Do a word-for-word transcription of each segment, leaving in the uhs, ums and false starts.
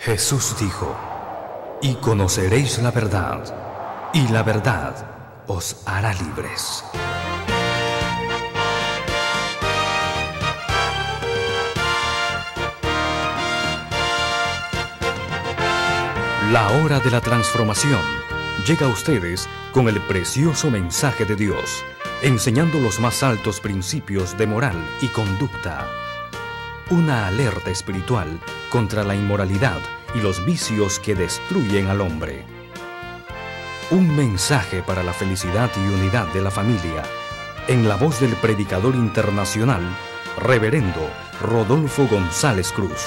Jesús dijo: y conoceréis la verdad, y la verdad os hará libres. La hora de la transformación llega a ustedes con el precioso mensaje de Dios, enseñando los más altos principios de moral y conducta. Una alerta espiritual contra la inmoralidad y los vicios que destruyen al hombre. Un mensaje para la felicidad y unidad de la familia, en la voz del predicador internacional, Reverendo Rodolfo González Cruz.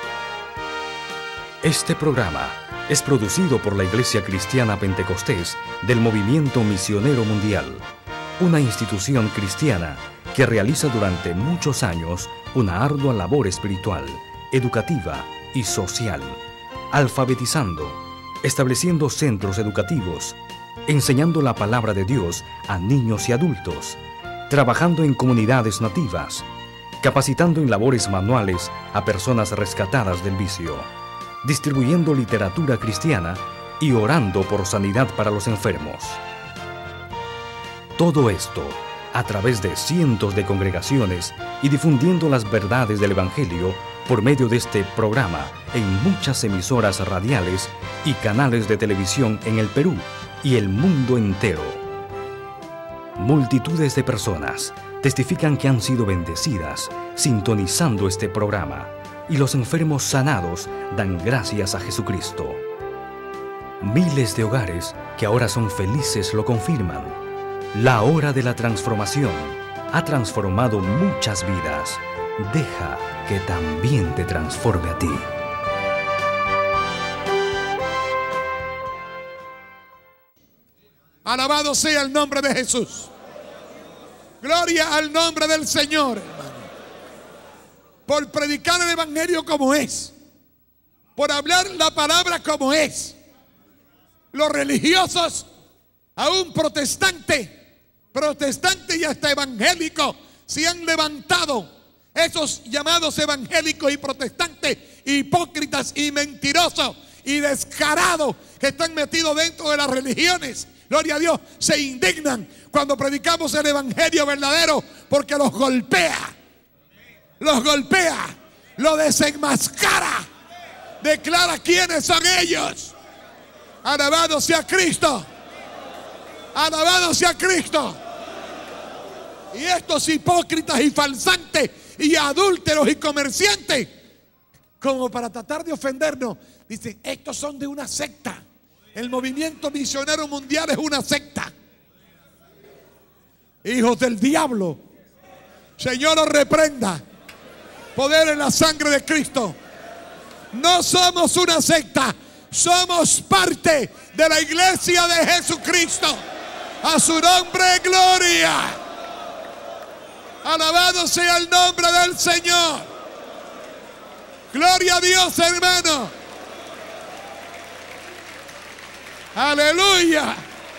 Este programa es producido por la Iglesia Cristiana Pentecostés del Movimiento Misionero Mundial, una institución cristiana que realiza durante muchos años una ardua labor espiritual, educativa y social, alfabetizando, estableciendo centros educativos, enseñando la palabra de Dios a niños y adultos, trabajando en comunidades nativas, capacitando en labores manuales a personas rescatadas del vicio, distribuyendo literatura cristiana y orando por sanidad para los enfermos. Todo esto a través de cientos de congregaciones y difundiendo las verdades del Evangelio por medio de este programa en muchas emisoras radiales y canales de televisión en el Perú y el mundo entero. Multitudes de personas testifican que han sido bendecidas sintonizando este programa, y los enfermos sanados dan gracias a Jesucristo. Miles de hogares que ahora son felices lo confirman. La hora de la transformación ha transformado muchas vidas. Deja que también te transforme a ti. Alabado sea el nombre de Jesús. Gloria al nombre del Señor, hermano. Por predicar el Evangelio como es, por hablar la palabra como es, los religiosos, aún protestantes, protestantes y hasta evangélicos, se han levantado. Esos llamados evangélicos y protestantes, hipócritas y mentirosos y descarados que están metidos dentro de las religiones, gloria a Dios, se indignan cuando predicamos el Evangelio verdadero, porque los golpea, los golpea, los desenmascara, declara quiénes son ellos. Alabado sea Cristo, alabado sea Cristo. Y estos hipócritas y falsantes y adúlteros y comerciantes, como para tratar de ofendernos, dicen: estos son de una secta. El movimiento misionero mundial es una secta. Hijos del diablo, Señor los reprenda. Poder en la sangre de Cristo. No somos una secta, somos parte de la iglesia de Jesucristo. A su nombre, gloria. Alabado sea el nombre del Señor. Gloria a Dios, hermano. Aleluya.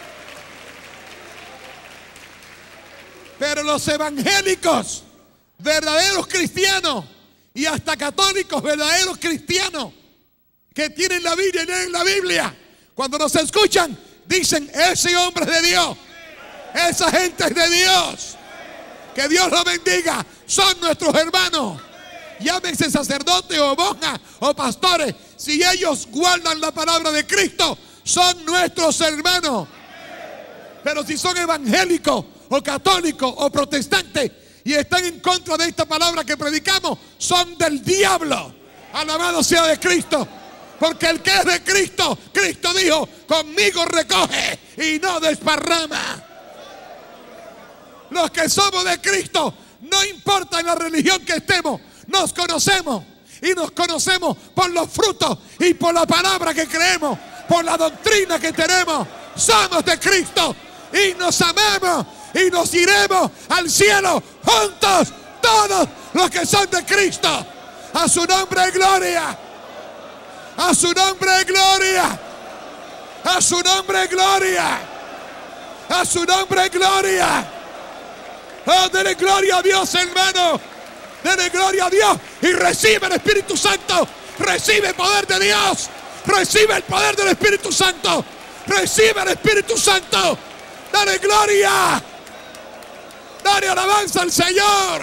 Pero los evangélicos, verdaderos cristianos, y hasta católicos, verdaderos cristianos, que tienen la Biblia y leen la Biblia, cuando nos escuchan, dicen: ese hombre es de Dios, esa gente es de Dios. Que Dios los bendiga. Son nuestros hermanos. Llámense sacerdotes o monjas o pastores. Si ellos guardan la palabra de Cristo, son nuestros hermanos. Pero si son evangélicos o católicos o protestantes y están en contra de esta palabra que predicamos, son del diablo. Alabado sea de Cristo. Porque el que es de Cristo, Cristo dijo: conmigo recoge y no desparrama. Los que somos de Cristo, no importa en la religión que estemos, nos conocemos. Y nos conocemos por los frutos y por la palabra que creemos, por la doctrina que tenemos. Somos de Cristo y nos amamos y nos iremos al cielo juntos, todos los que son de Cristo. A su nombre, gloria. A su nombre, gloria. A su nombre, gloria. A su nombre, gloria. Oh, dele gloria a Dios, hermano. Dele gloria a Dios y recibe el Espíritu Santo Recibe el poder de Dios. Recibe el poder del Espíritu Santo. Recibe el Espíritu Santo. Dale gloria. Dale alabanza al Señor.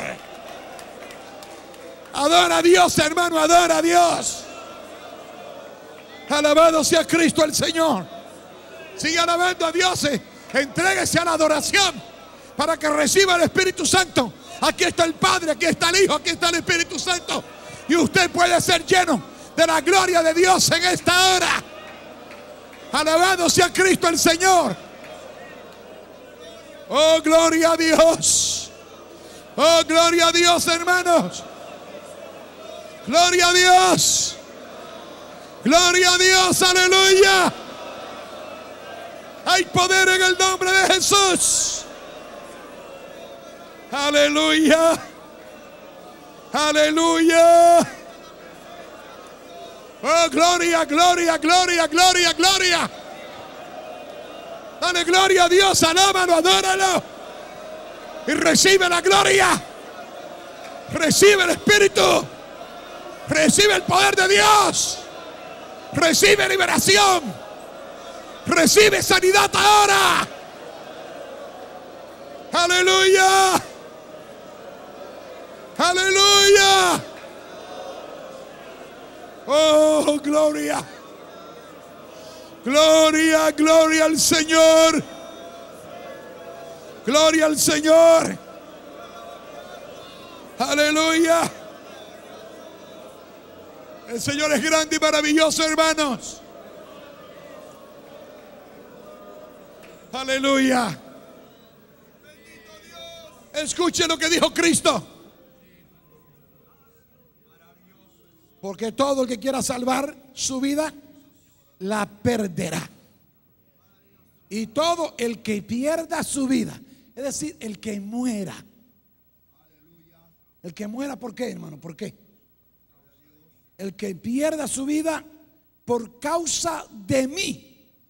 Adora a Dios, hermano. Adora a Dios. Alabado sea Cristo el Señor. Sigue alabando a Dios. Entréguese a la adoración para que reciba el Espíritu Santo. Aquí está el Padre, aquí está el Hijo, aquí está el Espíritu Santo. Y usted puede ser lleno de la gloria de Dios en esta hora. Alabado sea Cristo el Señor. Oh, gloria a Dios. Oh, gloria a Dios, hermanos. Gloria a Dios. Gloria a Dios, aleluya. Hay poder en el nombre de Jesús. Aleluya. Aleluya. Oh, gloria, gloria, gloria, gloria, gloria. Dale gloria a Dios, alábalo, adóralo. Y recibe la gloria. Recibe el Espíritu. Recibe el poder de Dios. Recibe liberación. Recibe sanidad ahora. Aleluya. Aleluya. Oh, gloria. Gloria, gloria al Señor. Gloria al Señor. Aleluya. El Señor es grande y maravilloso, hermanos. Aleluya. Escuche lo que dijo Cristo. Porque todo el que quiera salvar su vida, la perderá. Y todo el que pierda su vida, es decir, el que muera. El que muera, ¿por qué, hermano? ¿Por qué? El que pierda su vida por causa de mí.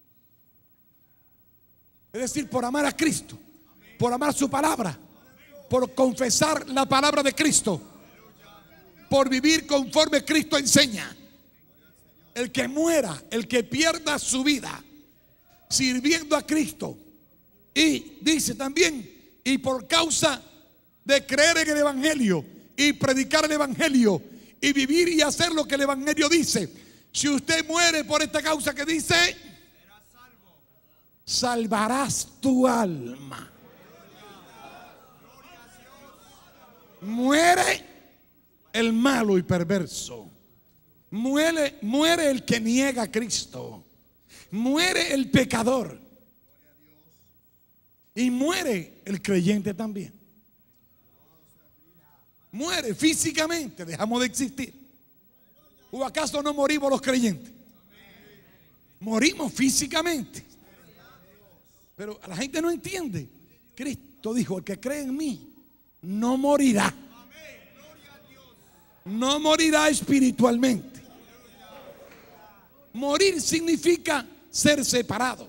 Es decir, por amar a Cristo, por amar su palabra, por confesar la palabra de Cristo, por vivir conforme Cristo enseña. El que muera, el que pierda su vida sirviendo a Cristo. Y dice también, y por causa de creer en el Evangelio y predicar el Evangelio y vivir y hacer lo que el Evangelio dice. Si usted muere por esta causa que dice, salvarás tu alma. Muere el malo y perverso. Muere, muere el que niega a Cristo. Muere el pecador. Y muere el creyente también. Muere físicamente, dejamos de existir. ¿O acaso no morimos los creyentes? Morimos físicamente. Pero la gente no entiende. Cristo dijo, el que cree en mí no morirá. No morirá espiritualmente. Morir significa ser separado.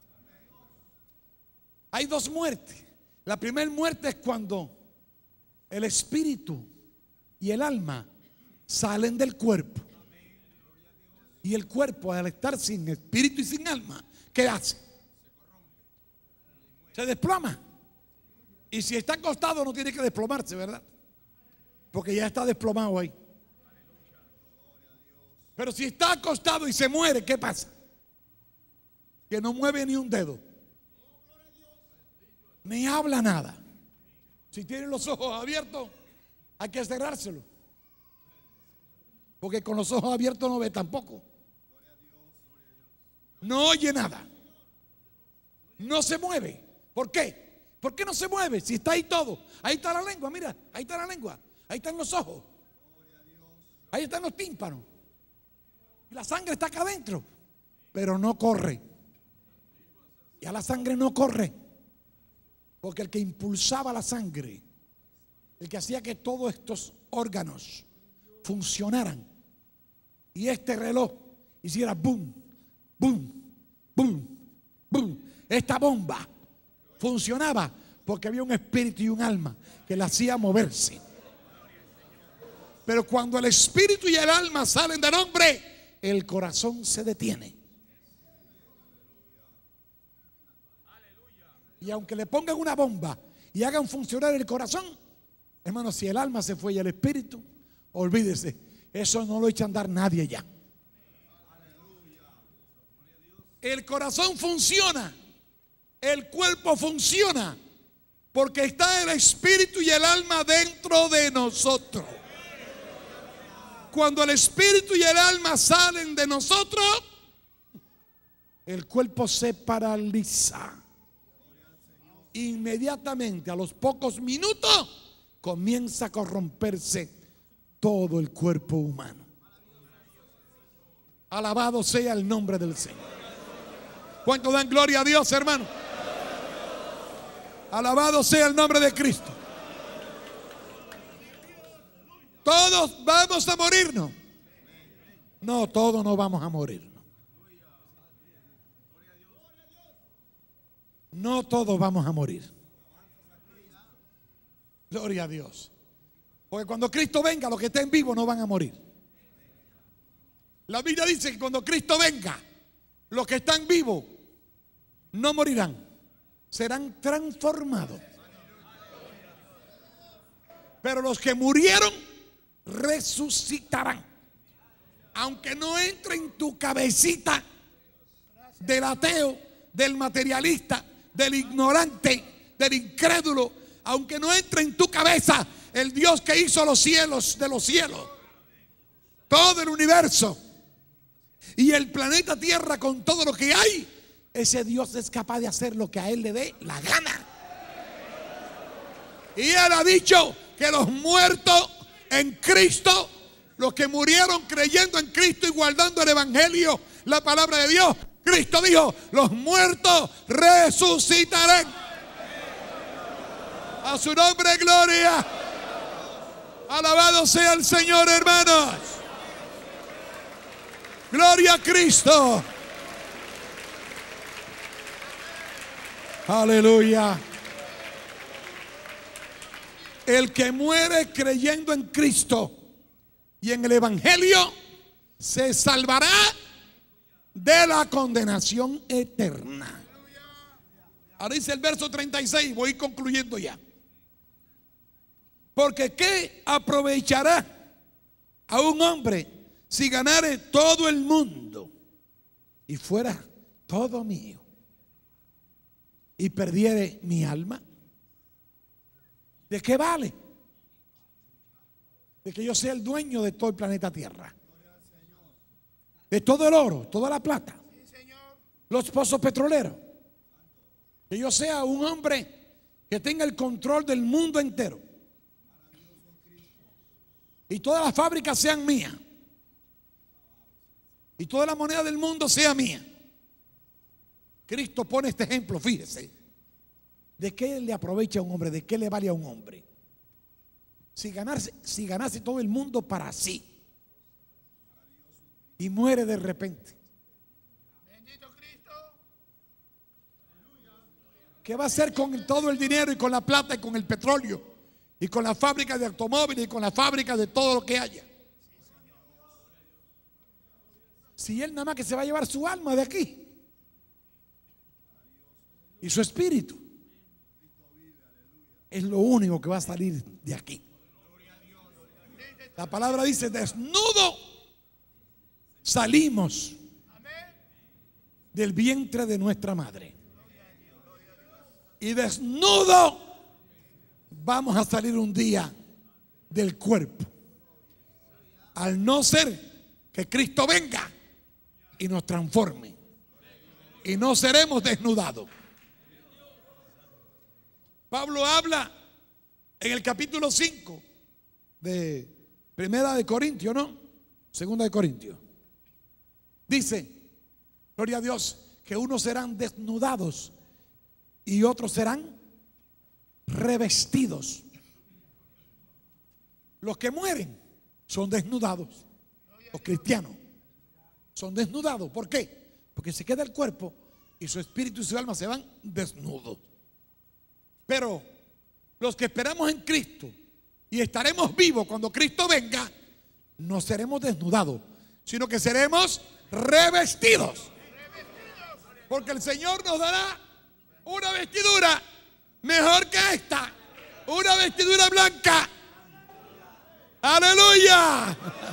Hay dos muertes. La primera muerte es cuando el espíritu y el alma salen del cuerpo. Y el cuerpo, al estar sin espíritu y sin alma, ¿qué hace? Se desploma. Y si está acostado no tiene que desplomarse, ¿verdad? Porque ya está desplomado ahí. Pero si está acostado y se muere, ¿qué pasa? Que no mueve ni un dedo, ni habla nada. Si tiene los ojos abiertos, hay que cerrárselo, porque con los ojos abiertos no ve tampoco. No oye nada. No se mueve. ¿Por qué? ¿Por qué no se mueve? Si está ahí todo. Ahí está la lengua, mira, ahí está la lengua. Ahí están los ojos. Ahí están los tímpanos. Y la sangre está acá adentro, pero no corre. Ya la sangre no corre. Porque el que impulsaba la sangre, el que hacía que todos estos órganos funcionaran y este reloj hiciera boom, boom, boom, boom, esta bomba funcionaba porque había un espíritu y un alma que la hacía moverse. Pero cuando el espíritu y el alma salen del hombre, el corazón se detiene. Y aunque le pongan una bomba y hagan funcionar el corazón, hermano, si el alma se fue y el espíritu, olvídese, eso no lo echa a andar nadie ya. El corazón funciona, el cuerpo funciona, porque está el espíritu y el alma dentro de nosotros. Cuando el espíritu y el alma salen de nosotros, el cuerpo se paraliza. Inmediatamente, a los pocos minutos, comienza a corromperse todo el cuerpo humano. Alabado sea el nombre del Señor. ¿Cuánto dan gloria a Dios, hermano? Alabado sea el nombre de Cristo. Todos vamos a morirnos. No, todos no vamos a morir. No todos vamos a morir. Gloria a Dios. Porque cuando Cristo venga, los que estén vivos no van a morir. La Biblia dice que cuando Cristo venga, los que están vivos no morirán, serán transformados. Pero los que murieron resucitarán. Aunque no entre en tu cabecita del ateo, del materialista, del ignorante, del incrédulo, aunque no entre en tu cabeza el Dios que hizo los cielos de los cielos, todo el universo y el planeta Tierra con todo lo que hay, ese Dios es capaz de hacer lo que a Él le dé la gana. Y Él ha dicho que los muertos en Cristo, los que murieron creyendo en Cristo y guardando el Evangelio, la palabra de Dios, Cristo dijo, los muertos resucitarán. A su nombre, gloria. Alabado sea el Señor, hermanos. Gloria a Cristo. Aleluya. El que muere creyendo en Cristo y en el Evangelio se salvará de la condenación eterna. Ahora dice el verso treinta y seis, voy concluyendo ya. Porque ¿qué aprovechará a un hombre si ganare todo el mundo y fuera todo mío y perdiere mi alma? ¿De qué vale? De que yo sea el dueño de todo el planeta Tierra, de todo el oro, toda la plata, los pozos petroleros, que yo sea un hombre que tenga el control del mundo entero y todas las fábricas sean mías y toda la moneda del mundo sea mía. Cristo pone este ejemplo, fíjese. ¿De qué le aprovecha a un hombre? ¿De qué le vale a un hombre? Si ganase, si ganase todo el mundo para sí y muere de repente. Bendito Cristo. ¿Qué va a hacer con todo el dinero y con la plata y con el petróleo y con la fábrica de automóviles y con la fábrica de todo lo que haya? Si él nada más que se va a llevar su alma de aquí y su espíritu, es lo único que va a salir de aquí. La palabra dice: desnudo salimos del vientre de nuestra madre, y desnudo vamos a salir un día del cuerpo, al no ser que Cristo venga y nos transforme, y no seremos desnudados. Pablo habla en el capítulo cinco de Primera de Corintios, ¿no? Segunda de Corintios. Dice, gloria a Dios, que unos serán desnudados y otros serán revestidos. Los que mueren son desnudados. Los cristianos son desnudados. ¿Por qué? Porque se queda el cuerpo y su espíritu y su alma se van desnudos. Pero los que esperamos en Cristo y estaremos vivos cuando Cristo venga, no seremos desnudados, sino que seremos revestidos. Porque el Señor nos dará una vestidura mejor que esta, una vestidura blanca. Aleluya.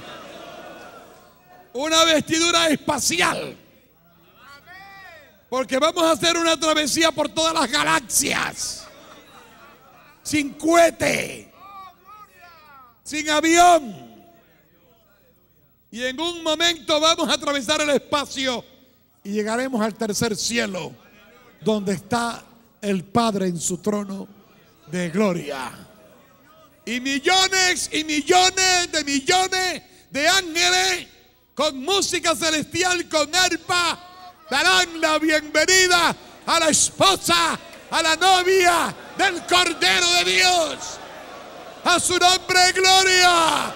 Una vestidura espacial. Porque vamos a hacer una travesía por todas las galaxias, sin cohete, sin avión. Y en un momento vamos a atravesar el espacio y llegaremos al tercer cielo, donde está el Padre en su trono de gloria. Y millones y millones de millones de ángeles con música celestial, con arpa, darán la bienvenida a la esposa, a la novia del Cordero de Dios. A su nombre, gloria.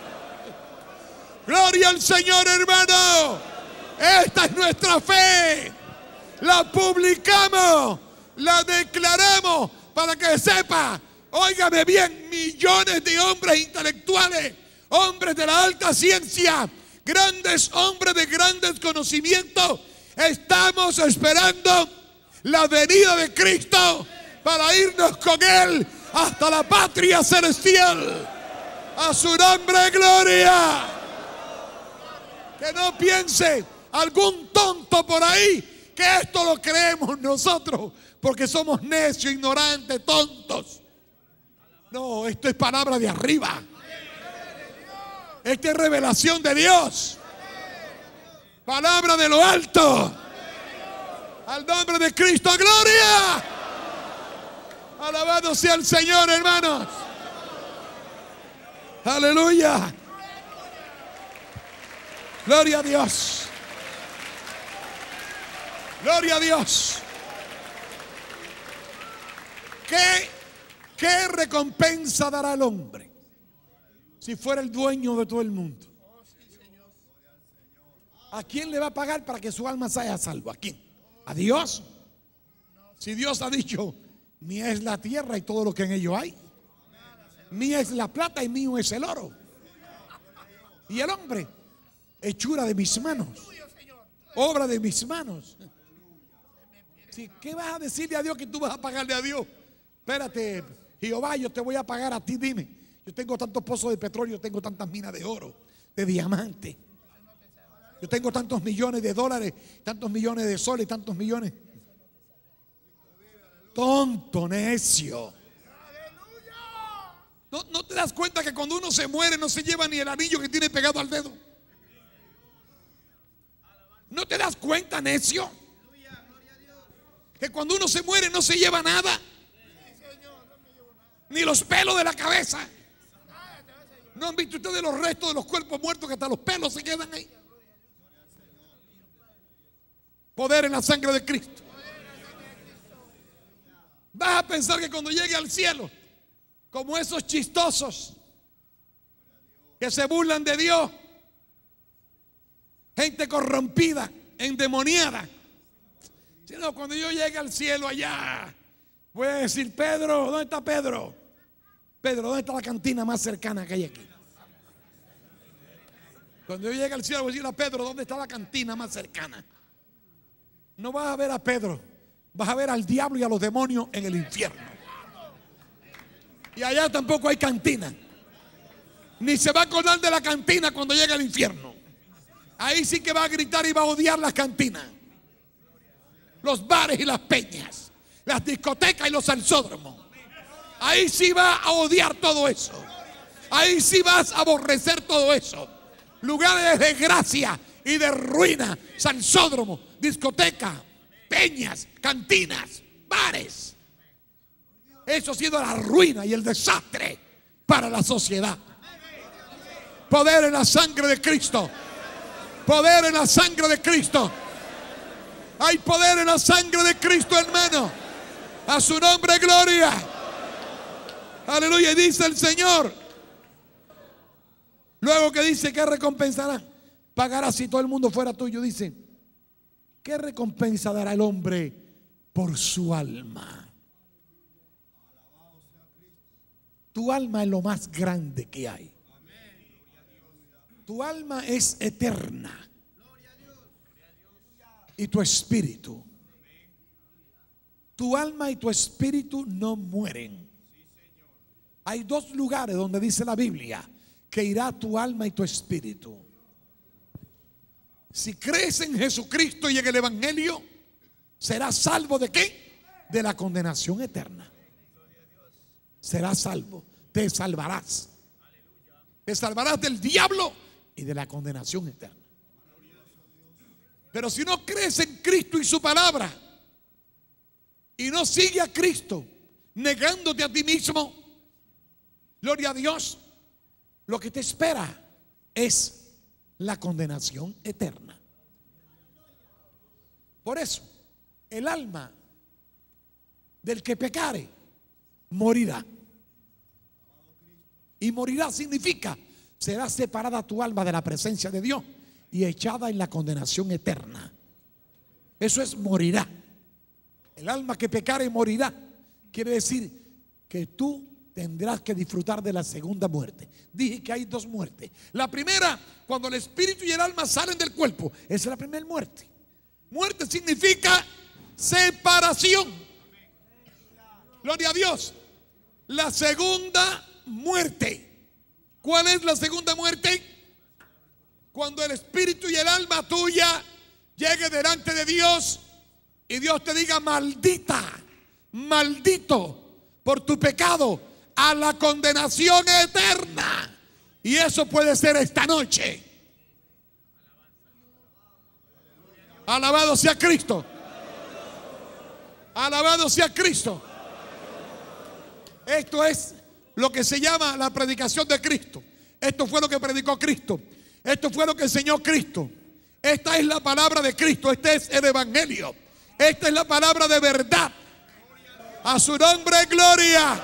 Gloria al Señor, hermano. Esta es nuestra fe. La publicamos, la declaramos para que sepa. Óigame bien, millones de hombres intelectuales, hombres de la alta ciencia, grandes hombres de grandes conocimientos, estamos esperando la venida de Cristo para irnos con Él hasta la patria celestial. A su nombre, gloria. Que no piense algún tonto por ahí que esto lo creemos nosotros porque somos necios, ignorantes, tontos. No, esto es palabra de arriba. Esta es revelación de Dios. Palabra de lo alto. Al nombre de Cristo, gloria. Alabado sea el Señor, hermanos. Aleluya. Gloria a Dios. Gloria a Dios. ¿Qué, qué recompensa dará el hombre si fuera el dueño de todo el mundo? ¿A quién le va a pagar para que su alma sea salva? ¿A quién? ¿A Dios? Si Dios ha dicho, mía es la tierra y todo lo que en ello hay, mía es la plata y mío es el oro. Y el hombre, hechura de mis manos, obra de mis manos. ¿Sí? ¿Qué vas a decirle a Dios que tú vas a pagarle a Dios? Espérate, Jehová, yo te voy a pagar a ti, dime. Yo tengo tantos pozos de petróleo, tengo tantas minas de oro, de diamante. Yo tengo tantos millones de dólares, tantos millones de soles, tantos millones. Tonto, necio. ¿No, ¿No te das cuenta que cuando uno se muere no se lleva ni el anillo que tiene pegado al dedo? ¿No te das cuenta, necio? Que cuando uno se muere no se lleva nada. Ni los pelos de la cabeza. ¿No han visto ustedes los restos de los cuerpos muertos que hasta los pelos se quedan ahí? Poder en la sangre de Cristo. Vas a pensar que cuando llegue al cielo, como esos chistosos que se burlan de Dios, gente corrompida, endemoniada, sino cuando yo llegue al cielo allá, voy a decir, Pedro, ¿dónde está Pedro? Pedro, ¿dónde está la cantina más cercana que hay aquí? Cuando yo llegue al cielo voy a decir a Pedro, ¿dónde está la cantina más cercana? No vas a ver a Pedro, vas a ver al diablo y a los demonios en el infierno. Y allá tampoco hay cantina. Ni se va a acordar de la cantina cuando llegue al infierno. Ahí sí que va a gritar y va a odiar las cantinas, los bares y las peñas, las discotecas y los salsódromos. Ahí sí va a odiar todo eso. Ahí sí vas a aborrecer todo eso. Lugares de desgracia y de ruina, salsódromo, discoteca, peñas, cantinas, bares. Eso ha sido la ruina y el desastre para la sociedad. Poder en la sangre de Cristo. Poder en la sangre de Cristo. Hay poder en la sangre de Cristo, hermano. A su nombre, gloria. Aleluya. Y dice el Señor. Luego que dice que recompensará. Pagará si todo el mundo fuera tuyo. Dice, ¿qué recompensa dará el hombre por su alma? Tu alma es lo más grande que hay. Tu alma es eterna y tu espíritu. Tu alma y tu espíritu no mueren. Hay dos lugares donde dice la Biblia que irá tu alma y tu espíritu. Si crees en Jesucristo y en el Evangelio, serás salvo ¿de qué? De la condenación eterna. Serás salvo, te salvarás. Te salvarás del diablo y de la condenación eterna. Pero si no crees en Cristo y su palabra y no sigues a Cristo, negándote a ti mismo, gloria a Dios, lo que te espera es la condenación eterna. Por eso, el alma del que pecare morirá. Y morirá significa será separada tu alma de la presencia de Dios y echada en la condenación eterna. Eso es morirá. El alma que pecare morirá. Quiere decir que tú tendrás que disfrutar de la segunda muerte. Dije que hay dos muertes. La primera, cuando el espíritu y el alma salen del cuerpo, esa es la primera muerte. Muerte significa separación. Gloria a Dios. La segunda muerte. ¿Cuál es la segunda muerte? Cuando el espíritu y el alma tuya llegue delante de Dios y Dios te diga: maldita, maldito por tu pecado, a la condenación eterna. Y eso puede ser esta noche. Alabado sea Cristo. Alabado sea Cristo. Esto es lo que se llama la predicación de Cristo. Esto fue lo que predicó Cristo. Esto fue lo que enseñó Cristo. Esta es la palabra de Cristo. Este es el evangelio. Esta es la palabra de verdad. A su nombre gloria.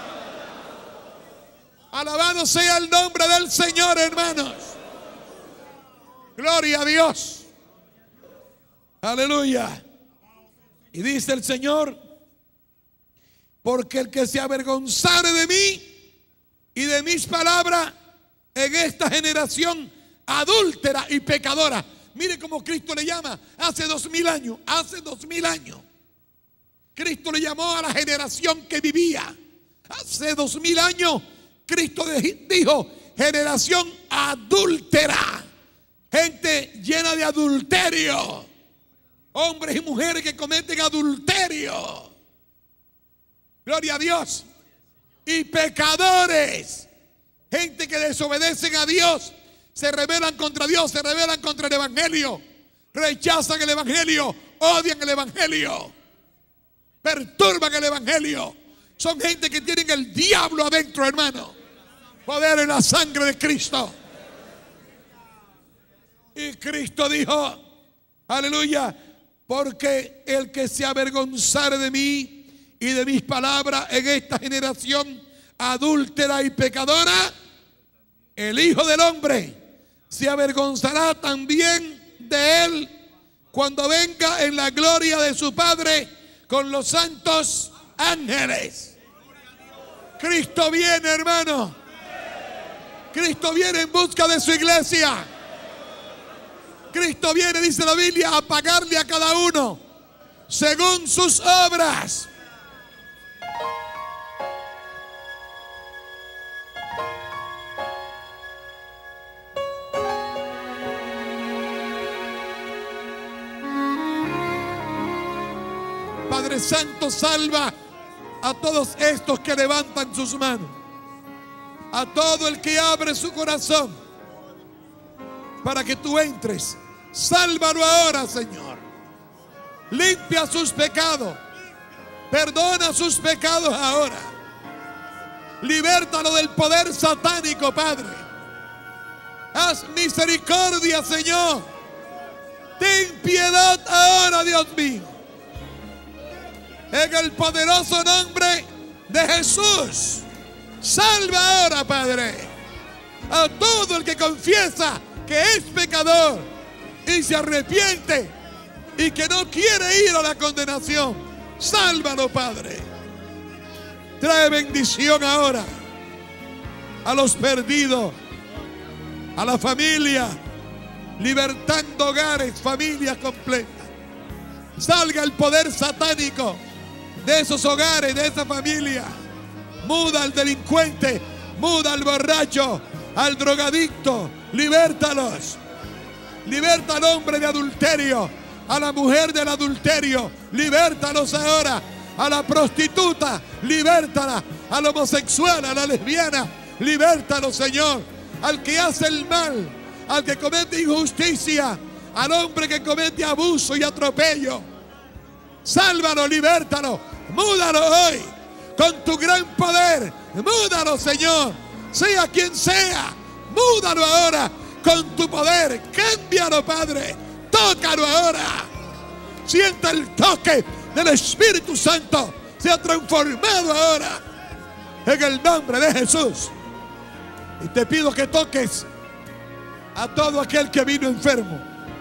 Alabado sea el nombre del Señor, hermanos. Gloria a Dios. Aleluya. Y dice el Señor: porque el que se avergonzare de mí y de mis palabras en esta generación adúltera y pecadora. Mire cómo Cristo le llama hace dos mil años. Hace dos mil años Cristo le llamó a la generación que vivía. Hace dos mil años Cristo dijo: generación adúltera. Gente llena de adulterio. Hombres y mujeres que cometen adulterio. Gloria a Dios. Y pecadores, gente que desobedecen a Dios, se rebelan contra Dios, se rebelan contra el evangelio, rechazan el evangelio, odian el evangelio, perturban el evangelio. Son gente que tienen el diablo adentro, hermano. Poder en la sangre de Cristo. Y Cristo dijo: aleluya, porque el que se avergonzare de mí y de mis palabras en esta generación adúltera y pecadora, el Hijo del Hombre se avergonzará también de él cuando venga en la gloria de su Padre con los santos ángeles. Cristo viene, hermano. Cristo viene en busca de su iglesia. Cristo viene, dice la Biblia, a pagarle a cada uno según sus obras. Padre Santo, salva a todos estos que levantan sus manos, a todo el que abre su corazón para que tú entres. Sálvalo ahora, Señor. Limpia sus pecados, perdona sus pecados ahora. Libértalo del poder satánico, Padre. Haz misericordia, Señor. Ten piedad ahora, Dios mío. En el poderoso nombre de Jesús, salva ahora, Padre, a todo el que confiesa que es pecador y se arrepiente y que no quiere ir a la condenación. Sálvalo, Padre. Trae bendición ahora a los perdidos. a la familia, libertando hogares, familias completas. Salga el poder satánico de esos hogares, de esa familia. Muda al delincuente, muda al borracho, al drogadicto, libértalos. Liberta al hombre de adulterio, a la mujer del adulterio, libértalos ahora. A la prostituta, libértala. Al homosexual, a la lesbiana, libértalo, Señor. Al que hace el mal, al que comete injusticia, al hombre que comete abuso y atropello. Sálvalo, libértalo, múdalo hoy con tu gran poder. Múdalo, Señor, sea quien sea. Múdalo ahora con tu poder. Cámbialo, Padre. Tócalo ahora. Sienta el toque del Espíritu Santo. Se ha transformado ahora en el nombre de Jesús. Y te pido que toques a todo aquel que vino enfermo,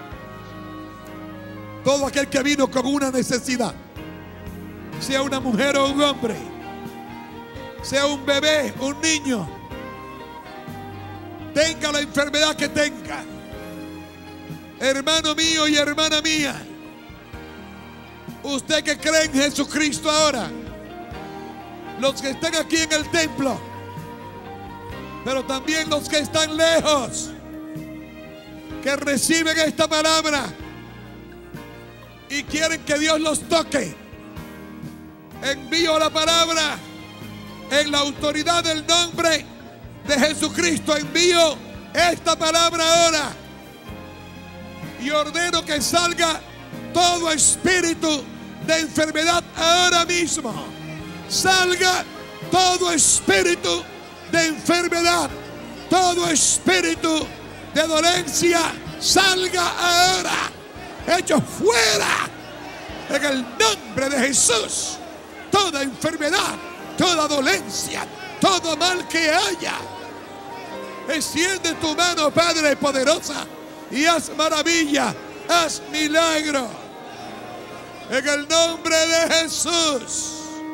todo aquel que vino con una necesidad, sea una mujer o un hombre, sea un bebé, un niño, tenga la enfermedad que tenga, hermano mío y hermana mía, usted que cree en Jesucristo ahora, los que están aquí en el templo, pero también los que están lejos, que reciben esta palabra y quieren que Dios los toque. Envío la palabra en la autoridad del nombre de Jesucristo. Envío esta palabra ahora y ordeno que salga todo espíritu de enfermedad ahora mismo. Salga todo espíritu de enfermedad, todo espíritu de dolencia, salga ahora, hecho fuera en el nombre de Jesús. Toda enfermedad, toda dolencia, todo mal que haya, extiende tu mano, Padre poderosa, y haz maravilla, haz milagro en el nombre de Jesús.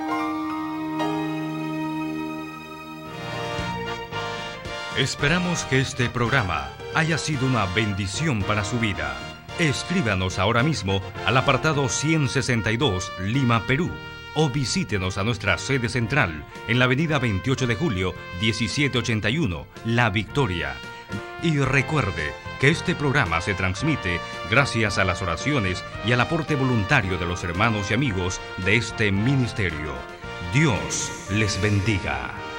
Esperamos que este programa haya sido una bendición para su vida. Escríbanos ahora mismo al apartado ciento sesenta y dos, Lima, Perú, o visítenos a nuestra sede central en la avenida veintiocho de julio, diecisiete ochenta y uno, La Victoria. Y recuerde que este programa se transmite gracias a las oraciones y al aporte voluntario de los hermanos y amigos de este ministerio. Dios les bendiga.